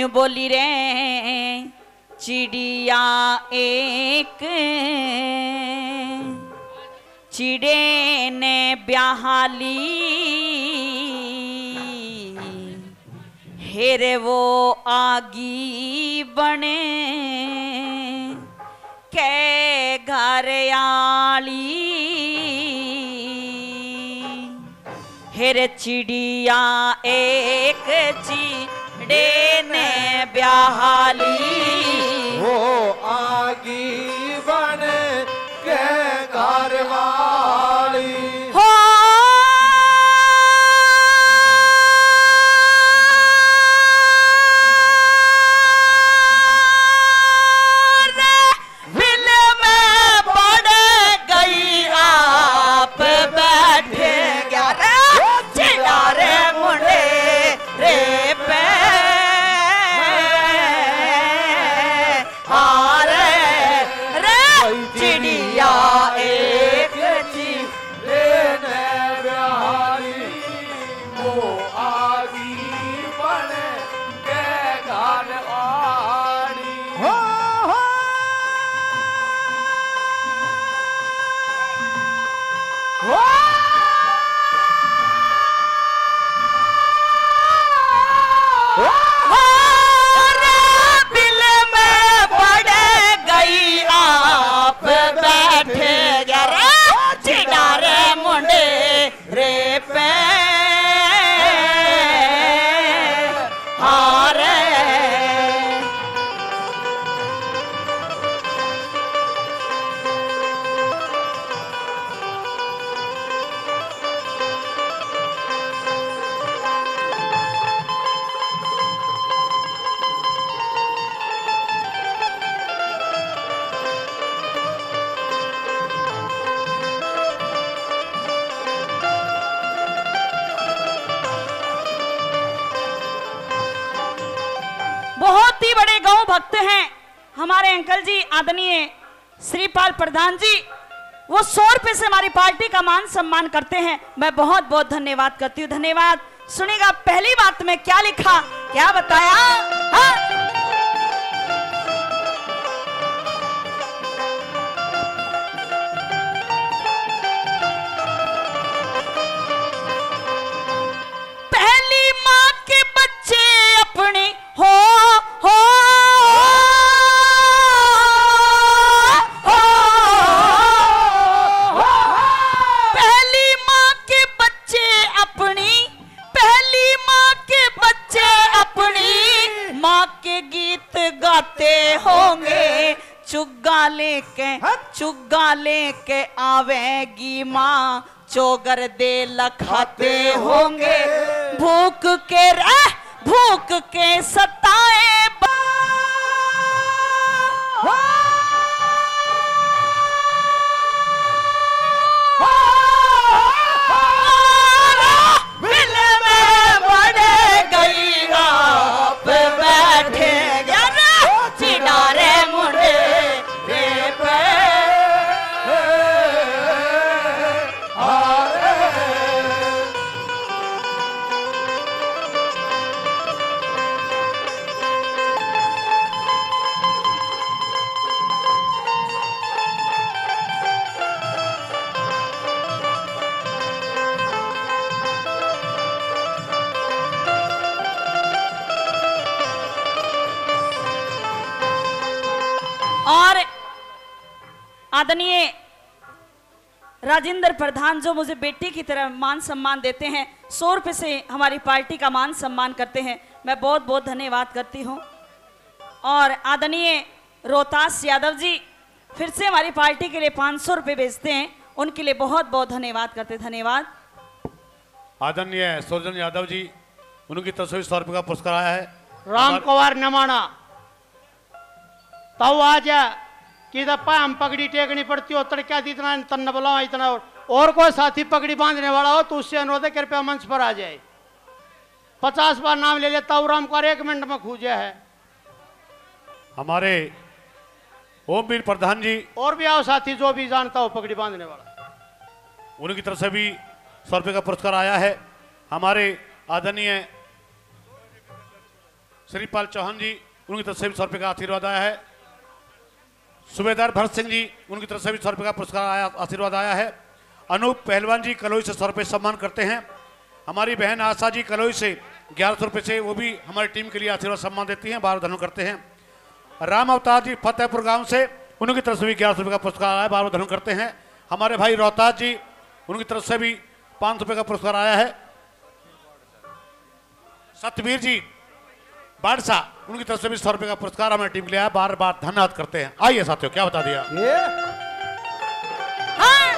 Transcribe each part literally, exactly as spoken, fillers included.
बोली रे चिड़िया एक चिड़े ने ब्याहाली हेरे वो आगी बने के घर आली हेरे चिड़िया एक चिड़े ने ब्याहाली वो आगी बने के घर वाली हो दिल में पड़ गई आप बैठे ग्यारह चिड़ारे मुंडे रे पे चिड़िया एक चिड़े ने ब्याहाली वो आगी बने के घर वाली हो हो हो बहुत ही बड़े गौ भक्त हैं हमारे अंकल जी आदरणीय श्रीपाल प्रधान जी। वो सौ रुपए से हमारी पार्टी का मान सम्मान करते हैं। मैं बहुत बहुत धन्यवाद करती हूँ। धन्यवाद। सुनेगा पहली बात में क्या लिखा, क्या बताया। हाँ? पहली माँ के बच्चे अपने हो हो पहली माँ के बच्चे अपनी पहली माँ के बच्चे अपनी माँ के गीत गाते होंगे। चुग्गा लेके चुग्गा लेके आवेगी माँ चोगर दे लखाते होंगे। भूख के रह भूख के सताए दिल में बढ़ गई आप बैठे चिड़ारे मुंडे रे पे और आदरणीय राजेंद्र प्रधान जो मुझे बेटी की तरह मान सम्मान देते हैं, सौ रुपये से हमारी पार्टी का मान सम्मान करते हैं। मैं बहुत बहुत धन्यवाद करती हूँ। और आदरणीय रोहतास यादव जी फिर से हमारी पार्टी के लिए पाँच सौ रुपये भेजते हैं, उनके लिए बहुत बहुत धन्यवाद करते। धन्यवाद। आदरणीय सुरजन यादव जी, उनकी तरफ से सौ रुपये का पुरस्कार आया है। राम कुमार नमाना तो आज कि दप्पा हम पगड़ी टेकनी पड़ती हो तड़क्या इतना तन्न बुलाओ इतना और, और कोई साथी पगड़ी बांधने वाला हो तो उससे अनुरोध है कृपया मंच पर आ जाए। पचास बार नाम ले लेता हूँ राम कुमार एक मिनट में खूजा है। हमारे ओमवीर प्रधान जी और भी आओ साथी जो भी जानता हो पगड़ी बांधने वाला, उनकी तरफ से भी सौ रुपये का पुरस्कार आया है। हमारे आदरणीय श्रीपाल चौहान जी, उनकी तरफ से भी सौ रुपये का आशीर्वाद आया है। सूबेदार भरत सिंह जी, उनकी तरफ से भी सौ रुपये का पुरस्कार आया, आशीर्वाद आया है। अनूप पहलवान जी कलोई से सौ रुपये सम्मान करते हैं। हमारी बहन आशा जी कलोई से ग्यारह सौ रुपये से वो भी हमारी टीम के लिए आशीर्वाद सम्मान देती हैं, बार धन्यवाद करते हैं। राम अवतार जी फतेहपुर गांव से, उनकी तरफ से भी ग्यारह सौ रुपये का पुरस्कार आया, बार बार धन्यवाद करते हैं। हमारे भाई रोहताज जी, उनकी तरफ से भी पाँच सौ रुपये का पुरस्कार आया है। सतवीर जी बादशाह, उनकी तरफ से भी सौ रुपये का पुरस्कार हमारी टीम के लिए आया, बार बार धन्यवाद करते हैं। आइए साथियों, क्या बता दिया ये हाँ।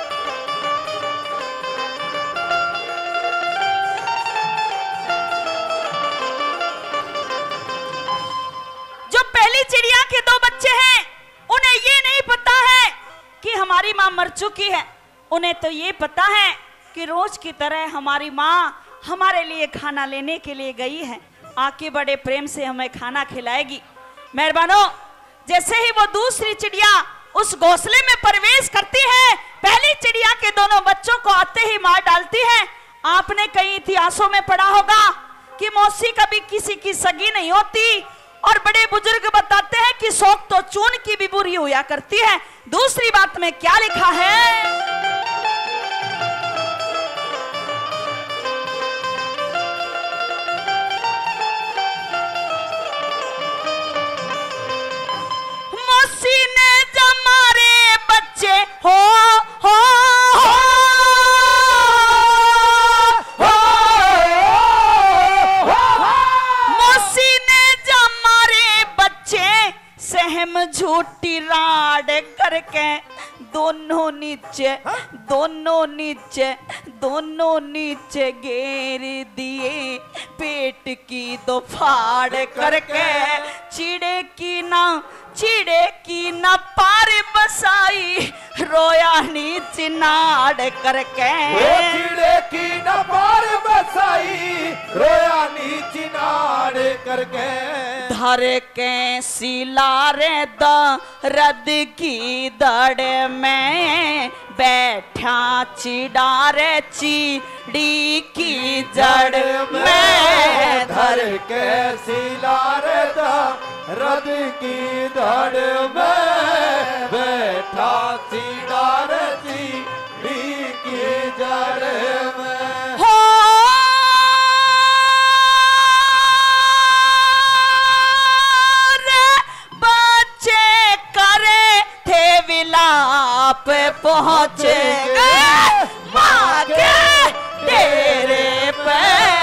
जो पहली चिड़िया के दो बच्चे हैं, उन्हें ये नहीं पता है कि हमारी माँ मर चुकी है। उन्हें तो ये पता है कि रोज की तरह हमारी माँ हमारे लिए खाना लेने के लिए गई है, आके बड़े प्रेम से हमें खाना खिलाएगी। मेहरबानो, जैसे ही वो दूसरी चिड़िया उस घोंसले में प्रवेश करती है, पहली चिड़िया के दोनों बच्चों को आते ही मार डालती है। आपने कई इतिहासों में पढ़ा होगा कि मौसी कभी किसी की सगी नहीं होती, और बड़े बुजुर्ग बताते हैं कि शौक तो चून की भी बुरी हुआ करती है। दूसरी बात में क्या लिखा है? मौसी ने जमारे बच्चे हो हो हो, हो, हो, हो। मौसी ने जमारे बच्चे सहम झूठी राड करके दोनों नीचे दोनों नीचे दोनों नीचे घेर दिए, पेट की दो फाड़ करके चिड़े की ना चिड़े की न पार बसाई, रोया नीच नाड़ करके। चिड़े की न पार बसाई, रोया नीच नाड़ करके। धर के सिलारे दर्द की दड़ में, बैठा चिड़ारे चिड़ी की जड़ में। धर के सिलारे दर्द की धड़ में, बैठा चिड़ार चिड़ी की जड़ में। हो रे बच्चे करे थे विलाप, पहुंचे गए माँ के डेरे पे।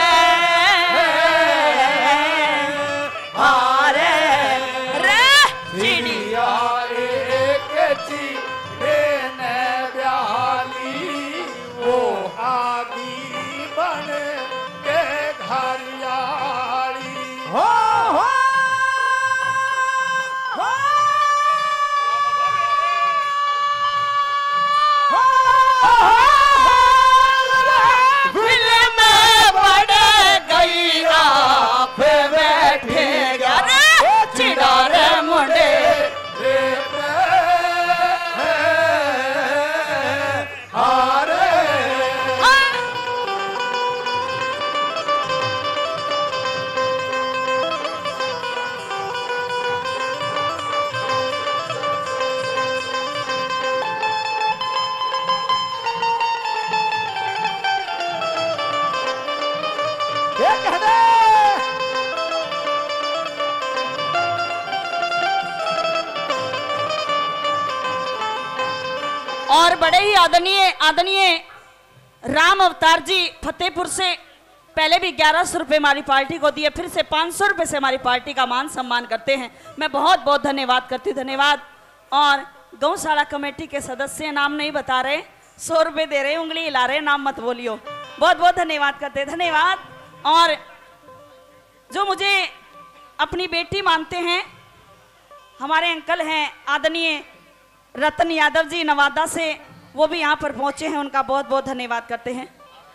और बड़े ही आदरणीय आदरणीय राम अवतार जी फतेहपुर से पहले भी ग्यारह सौ रुपये हमारी पार्टी को दिए, फिर से पाँच सौ रुपये से हमारी पार्टी का मान सम्मान करते हैं। मैं बहुत बहुत धन्यवाद करती हूँ, धन्यवाद। और गौशाला कमेटी के सदस्य नाम नहीं बता रहे, सौ रुपये दे रहे, उंगली हिला रहे, नाम मत बोलियो। बहुत बहुत धन्यवाद करते हैं, धन्यवाद। और जो मुझे अपनी बेटी मानते हैं, हमारे अंकल हैं आदरणीय रतन यादव जी नवादा से, वो भी यहाँ पर पहुंचे हैं, उनका बहुत बहुत धन्यवाद करते हैं।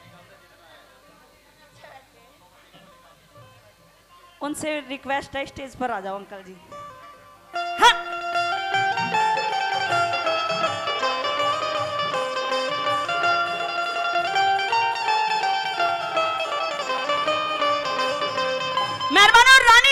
उनसे रिक्वेस्ट है स्टेज पर आ जाओ अंकल जी। हाँ। मेहरबान रानी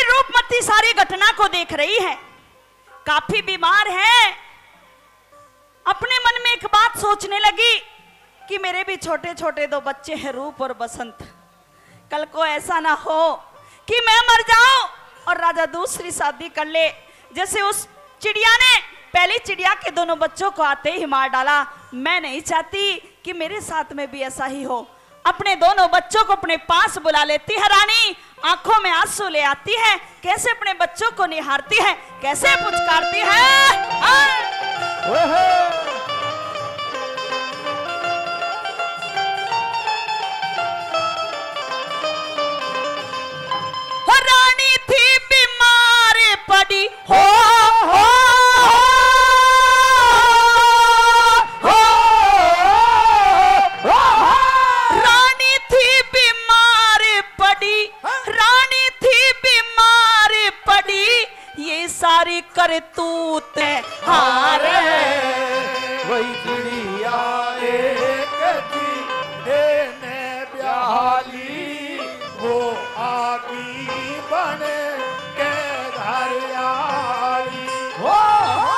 इतनी सारी घटना को देख रही है, काफी बीमार है। अपने मन में एक बात सोचने लगी कि मेरे भी छोटे छोटे दो बच्चे हैं, रूप और बसंत। कल को ऐसा ना हो कि मैं मर जाऊं और राजा दूसरी शादी कर ले, जैसे उस चिड़िया ने पहली चिड़िया के दोनों बच्चों को आते ही मार डाला। मैं नहीं चाहती कि मेरे साथ में भी ऐसा ही हो। अपने दोनों बच्चों को अपने पास बुला लेती है रानी, आंखों में आंसू ले आती है, कैसे अपने बच्चों को निहारती है, कैसे पुचकारती है। रानी थी बीमार पड़ी हो, हो, हो, हो, रानी थी बीमार पड़ी, रानी थी बीमार पड़ी, ये सारी करतूत है हारे। वही चिड़िया एक चिड़े ने ब्याली, वो आगी बन के घर आई। हो, हो,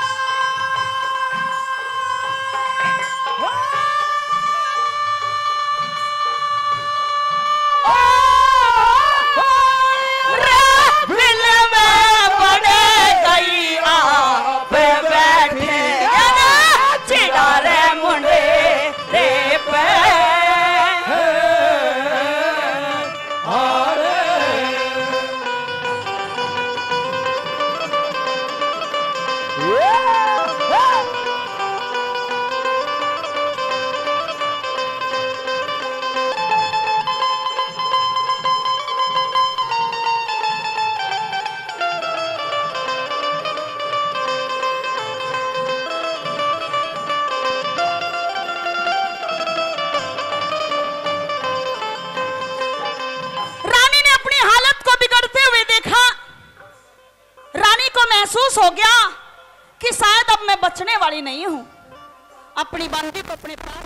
महसूस हो गया कि शायद अब मैं बचने वाली नहीं हूं। अपनी बंदी को अपने पास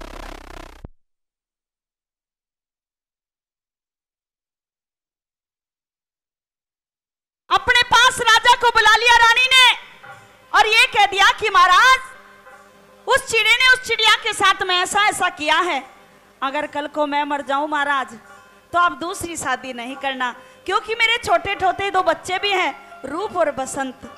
अपने पास राजा को बुला लिया रानी ने और ये कह दिया कि महाराज उस चिड़े ने उस चिड़िया के साथ में ऐसा ऐसा किया है, अगर कल को मैं मर जाऊं महाराज तो आप दूसरी शादी नहीं करना, क्योंकि मेरे छोटे छोटे दो बच्चे भी हैं, रूप और बसंत।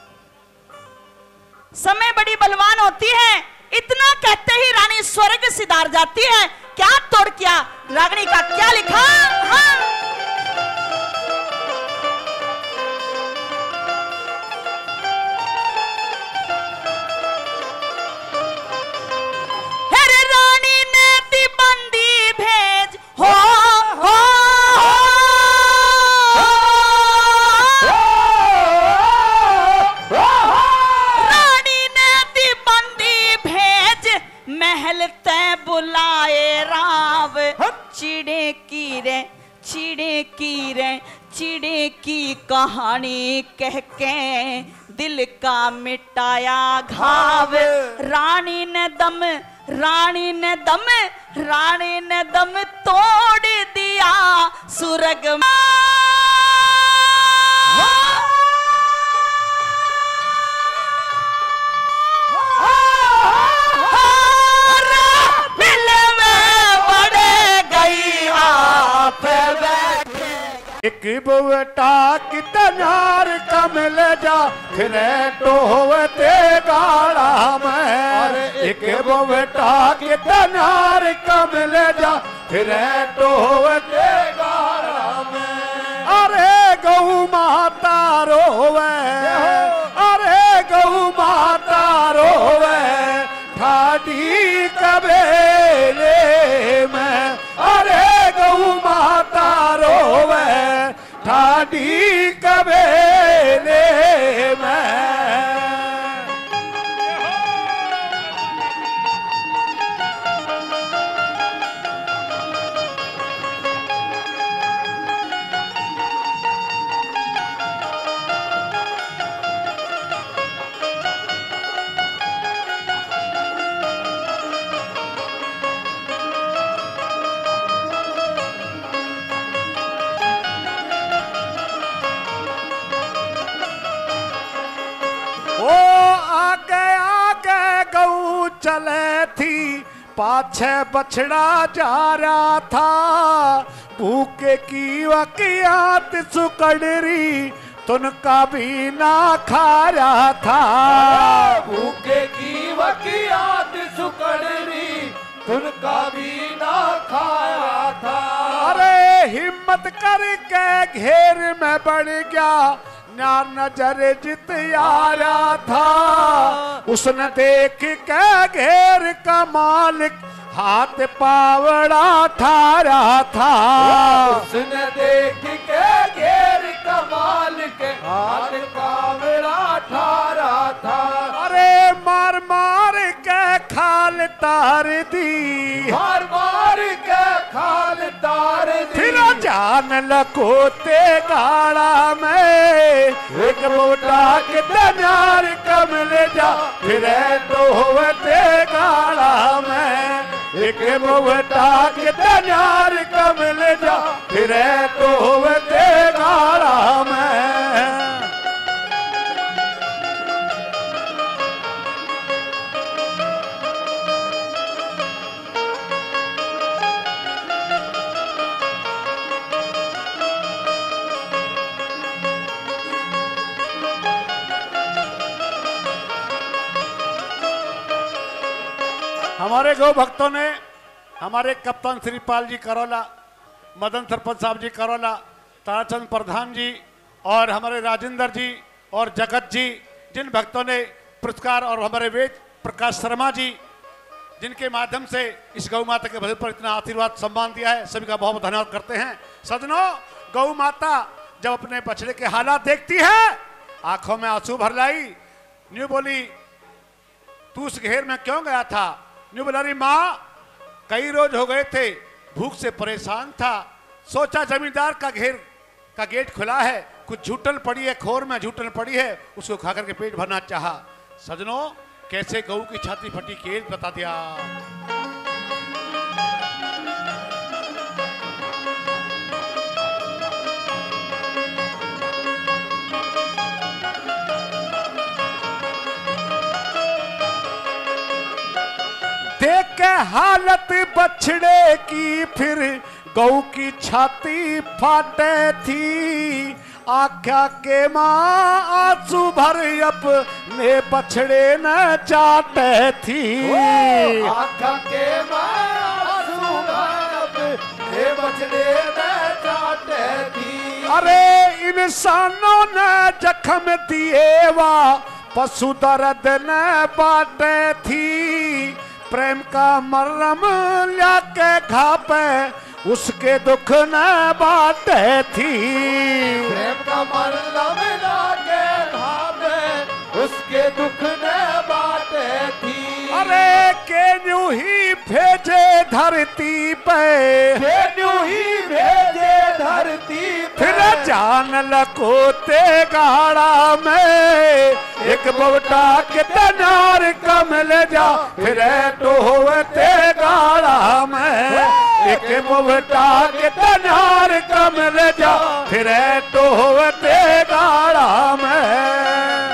समय बड़ी बलवान होती है। इतना कहते ही रानी स्वर्ग सिधार जाती है। क्या तोड़ किया, रागनी का क्या लिखा। हाँ। रानी ने दी बंदी भेज हो, हो, महल तय बुलाए राव, चिड़े की रे चिड़े की रे चिड़े की कहानी कह के दिल का मिटाया घाव। रानी ने दम रानी ने दम रानी ने दम तोड़ दिया सुरग में। एक बेटा कितनार कम ले जा फिर तो होते गाड़ा में। एक बेटा कितनार कम ले जा फिर तो होते गाड़ा में। अरे गौ माता रोवे, अरे गौ माता रोवे ठाडी कबेले में। अरे गौ माता रोवे ठाडी कबेले में। ओ आगे आगे गऊ चले थी, पाछे बछड़ा जा रहा था, भूखे की वकियात सुकड़री तुनका भी ना खा रहा था। भूखे की वकियात सुकड़री तुनका भी ना खाया था। अरे हिम्मत करके घेर में बढ़ गया, नार नजर जित यारा था, उसने देख के घेर का मालिक हाथ पावड़ा ठारा था। उसने देख के घेर का मालिक हाथ पावड़ा ठारा था। अरे मार मार के खाल तार दी, मार मार के खाल तार दी, फिर जान लकोते गाड़ा में, एक मोटा के दनार कमल जा, फिर तो होते गाड़ा में, एक मोटा के दनार कमल जा, फिर तो होते गाड़ा में। हमारे गौ भक्तों ने हमारे कप्तान श्रीपाल जी करोला, मदन सरपंच साहब जी करोला, ताराचंद प्रधान जी और हमारे राजेंद्र जी और जगत जी, जिन भक्तों ने पुरस्कार, और हमारे वेद प्रकाश शर्मा जी, जिनके माध्यम से इस गौ माता के भजन पर इतना आशीर्वाद सम्मान दिया है, सभी का बहुत बहुत धन्यवाद करते हैं। सजनों, गौ माता जब अपने बछड़े के हालात देखती है, आंखों में आंसू भर लाई। न्यू बोली, तू उस घेर में क्यों गया था? न्यू बोला, रही माँ कई रोज हो गए थे, भूख से परेशान था, सोचा जमींदार का घेर का गेट खुला है, कुछ झूठन पड़ी है, खोर में झूठन पड़ी है, उसको खा करके पेट भरना चाहा। सजनों, कैसे गऊ की छाती फटी खेल बता दिया। देख के हालत बछड़े की, फिर गऊ की छाती फाटे थी, आख्या के माँ आंसू भर अपने बछड़े न चाटे थी। आख्या के माँ आंसू भर अपने बछड़े न चाटे थी। अरे इंसानों ने जख्म दिए वा, पशु दर्द न बाटे थी, प्रेम का मरम लाके घापे, उसके दुख न बाटे थी। प्रेम का मरम लाके घापे, उसके दुख न बाटे थी। अरे के न्यू ही भेजे धरती पे, के न्यू ही भेजे धरती पे, फिर जान लकोते गाड़ा में, एक बवटा के तनार कमल जा, फिर तो होते गाड़ा में, एक बवटा के तनार कमल जा, फिर तो होते गाड़ा में।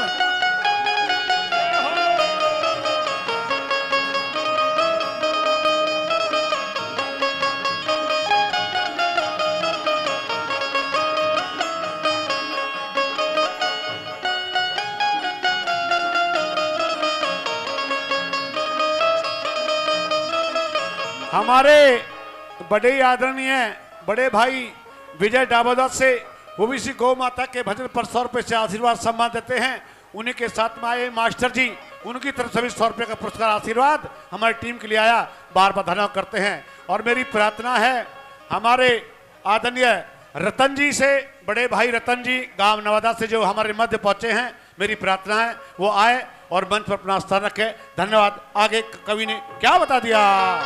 हमारे बड़े आदरणीय बड़े भाई विजय डाबोदर से, वो भी इसी गौ माता के भजन पर सौ रुपये से आशीर्वाद सम्मान देते हैं। उन्हीं के साथ में आए मास्टर जी, उनकी तरफ से भी सौ रुपये का पुरस्कार आशीर्वाद हमारी टीम के लिए आया, बार बार धन्यवाद करते हैं। और मेरी प्रार्थना है हमारे आदरणीय रतन जी से, बड़े भाई रतन जी गांव नवादा से जो हमारे मध्य पहुंचे हैं, मेरी प्रार्थना है वो आए और मंच पर अपना स्थान रखे। धन्यवाद। आगे कवि ने क्या बता दिया।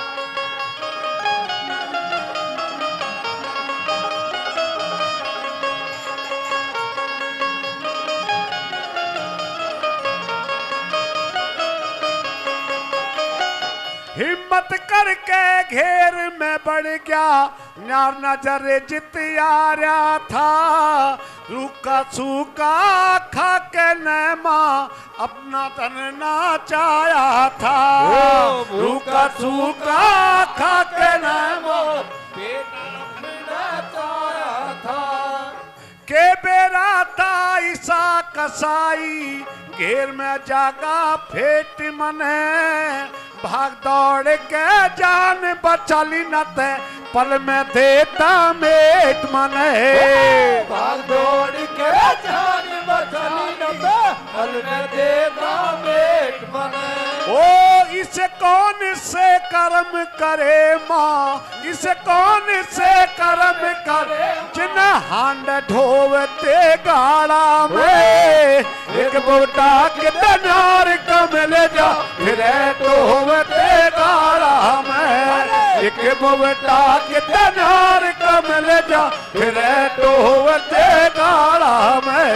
हिम्मत करके घेर में बढ़ गया, नार नजर जित यारा था, रूखा सूखा खा के नैमा अपना तन नाचाया था, रूखा सूखा खा के न मोर पेट नाचाया था। के बेरा था ईसा कसाई, घेर में जागा फेट मने, भाग दौड़ के जान बचाली न ते, पल में देता मेट मने। भाग दौड़ के जान बचाली न ते, पल में देता मेट मने। ओ इसे कौन से कर्म करे माँ, इसे कौन से कर्म करे, जिन हांड ढोवते गाड़ा में, एक बोटा के दनार कम ले जा, फिर ढोवते गाड़ा में, एक बोटा के दनार कम ले जा, फिर ढोवते गाड़ा में।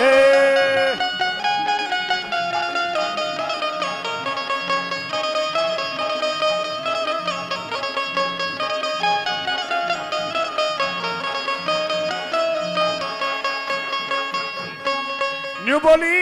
न्यू बोली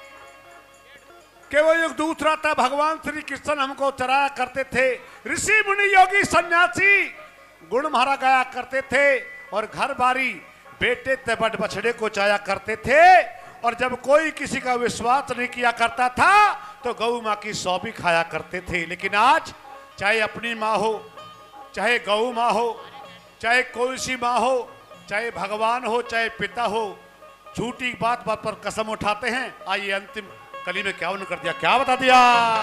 कि वो एक दूसरा था, भगवान श्री कृष्ण हमको चराया करते थे, ऋषि मुनि योगी सन्यासी गुण महारा गाया करते थे, और घर बारी बेटे ते बड़ बछड़े को चाया करते थे, और जब कोई किसी का विश्वास नहीं किया करता था तो गौ माँ की सौ भी खाया करते थे। लेकिन आज चाहे अपनी माँ हो, चाहे गौ माँ हो, चाहे कोई सी माँ हो, चाहे भगवान हो, चाहे पिता हो, झूठी बात बात पर कसम उठाते हैं। आइए अंतिम कली में क्या उन्होंने कर दिया, क्या बता दिया।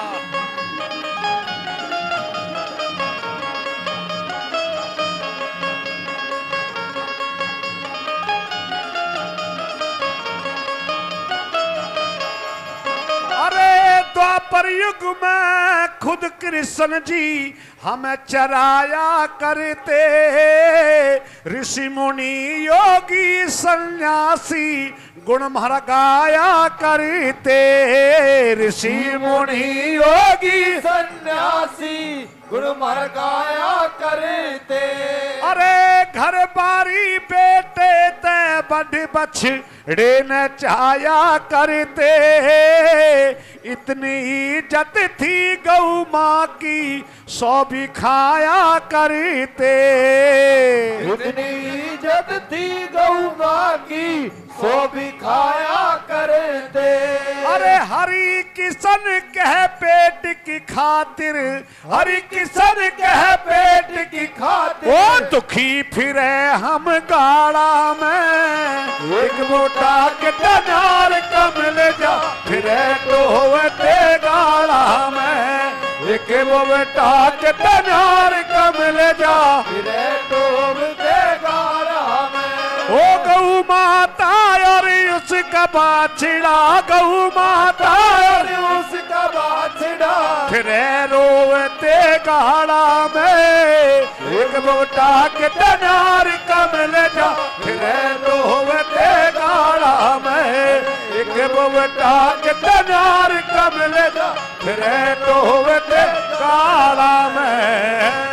अरे द्वापर युग में खुद कृष्ण जी हमें चराया करते, ऋषि मुनि योगी सन्यासी गुण महारा गाया करते, ऋषि मुनि योगी सन्यासी गुण महारा गाया करते। अरे घर बारी बेटे ते बड़ बछड़े न चाया करते, इतनी इज्जत थी गौ माँ की सौ भी खाया करते, इतनी इज्जत थी गौ माँ की सौ भी खाया करते। अरे हरि किशन कह पेट की खातिर, हरि किशन कह पेट की खातिर, वो दुखी फिरे हम गाड़ा में, एक मोटा के दनार कम ले जा, फिरे ढोवते गाड़ा में, एक मोटा के दनार कम ले जा, फिरे ढोवते गाड़ा में। ओ गौ माता और उसका बाछड़ा, गौ माता और उसका बाछड़ा, फिर रोवते गाड़ा में, एक मोटा के दनार कम ले जा, फिर रोवते गाड़ा में, एक मोटा के दनार कम ले जा, फिर रोवते गाड़ा में।